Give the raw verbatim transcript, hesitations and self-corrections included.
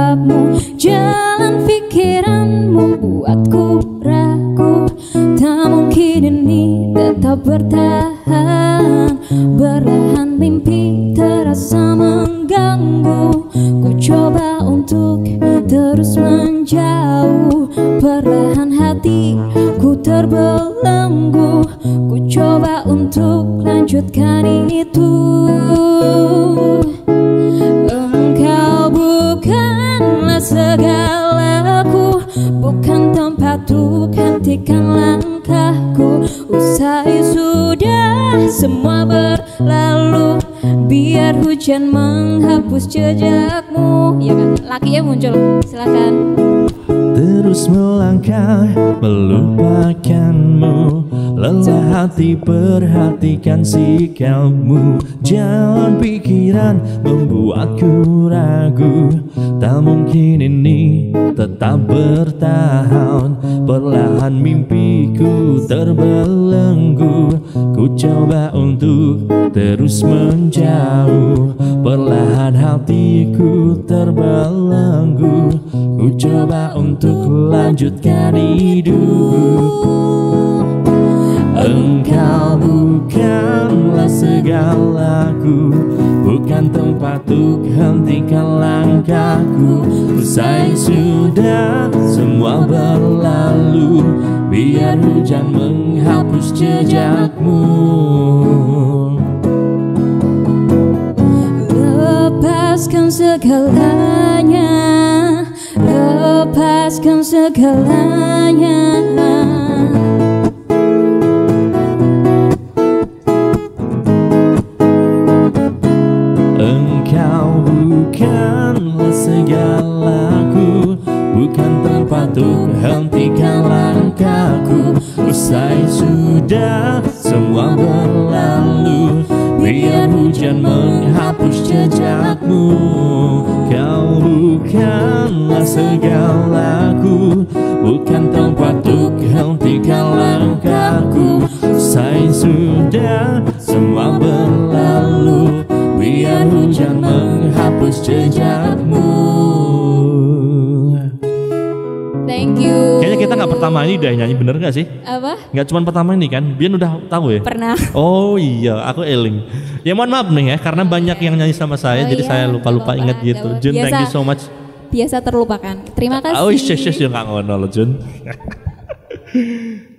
menatapmu. Jalan pikiranmu buatku ragu, tak mungkin ini tetap bertahan. Berlahan mimpi terasa mengganggu, ku coba untuk terus menjauh. Perlahan hatiku terbelenggu, ku coba untuk lanjutkan itu. Engkau bukanlah segalaku, bukan tempat untuk hentikan langkahku. Usai sudah semua berlalu, biar hujan menghapus jejakmu. Ya kan, lakinya muncul, silakan. Terus melangkah melupakanmu, lelah hati perhatikan sikapmu. Jalan pikiran membuatku ragu, tak mungkin ini tetap bertahan. Perlahan mimpiku terbelenggu, ku coba untuk terus menjauh. Perlahan hatiku terbelenggu, ku coba untuk lanjutkan hidup. Engkau bukanlah segalaku, bukan tempat untuk hentikan langkahku. Usai sudah semua berlalu, biar hujan menghapus jejakmu. Lepaskan segalanya, lepaskan segalanya. Engkau bukanlah segalaku, bukan tempat untuk hentikan langkahku. Usai sudah semua berlalu, biar hujan menghapus jejakmu. Kau bukanlah segalaku, bukan tempat untuk hentikan langkahku. Usai sudah semua berlalu, biar hujan menghapus jejakmu. Thank you. Kayaknya kita nggak pertama ini udah nyanyi, bener nggak sih? Apa? Nggak cuma pertama ini kan? Bian udah tahu ya? Pernah. Oh iya, aku eling. Ya mohon maaf nih ya, karena banyak yang nyanyi sama saya, Oh jadi iya, saya lupa-lupa nggak ingat apa-apa, gitu. nggak Jun, apa-apa. thank you so much. Biasa terlupakan. Terima kasih. Oh yes yes yes, ya nggak ngono loh Jun.